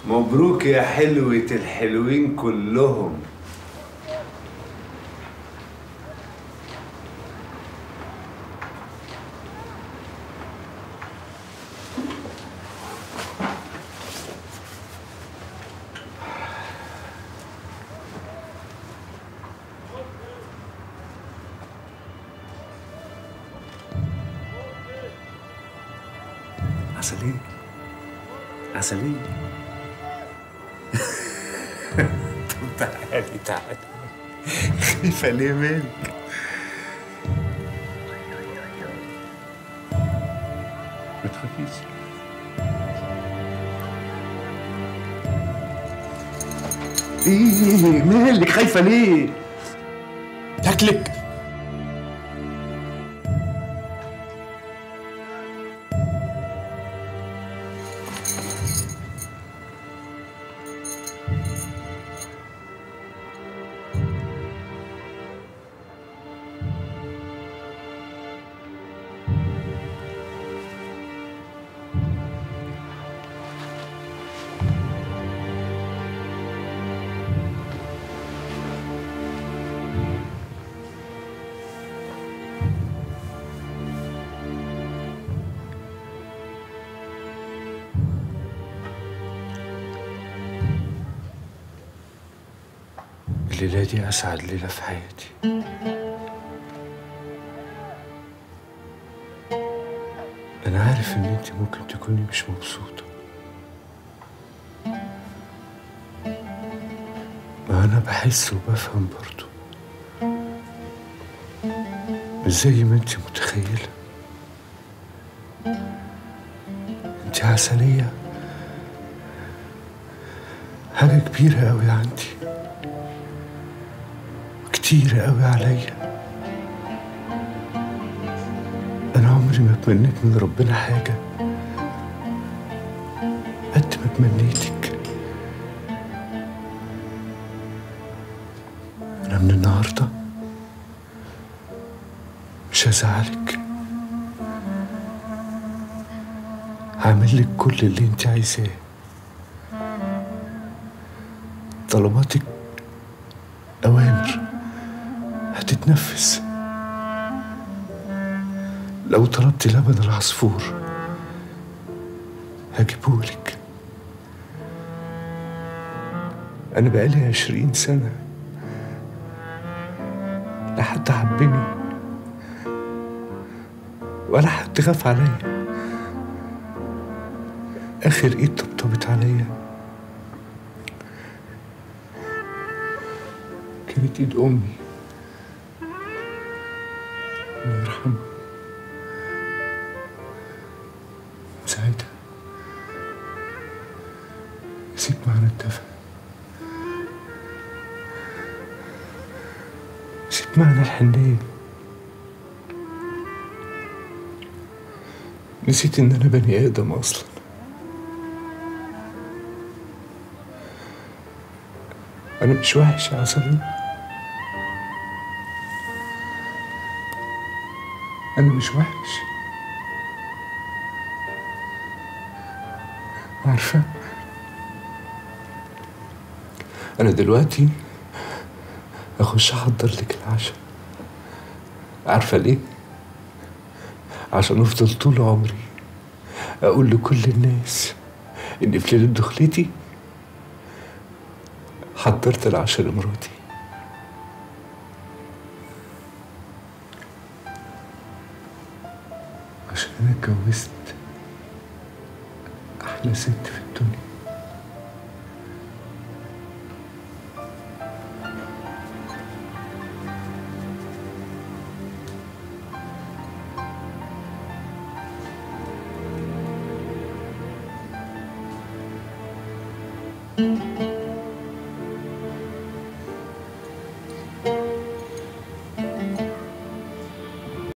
مبروك يا حلوة الحلوين كلهم. عسلية عسلية. طب تعالي تعالي، خايفة ليه مالك؟ ما تخافيش. ايه مالك خايفة ليه؟ شكلك الليلة دي أسعد ليلة في حياتي. أنا عارف إن أنت ممكن تكوني مش مبسوطة، ما أنا بحس وبفهم برضو، مش زي ما أنت متخيلة. أنت عسلية حاجة كبيرة أوي عندي، كتير قوي عليا. أنا عمري ما تمنيت من ربنا حاجة قد ما تمنيتك. أنا من النهاردة مش هزعلك، هعمل لك كل اللي انت عايزاه. طلباتك أوامر هتتنفذ. لو طلبت لبن العصفور هجيبهولك. أنا بقالي 20 سنة لا حد حبني ولا حد خاف عليا. آخر إيد طبطبت عليا كانت إيد أمي الله يرحمها. ساعتها نسيت معنى الدفء، نسيت معنى الحنية، نسيت إن أنا بني آدم أصلا. أنا مش وحش يا عسلية، أنا مش وحش. عارفة أنا دلوقتي أخش أحضر لك العشاء. عارفة ليه؟ عشان أفضل طول عمري أقول لكل الناس إن في ليلة دخلتي حضرت العشاء لمراتي. عشان أنا اتجوزت أحلى ست في الدنيا.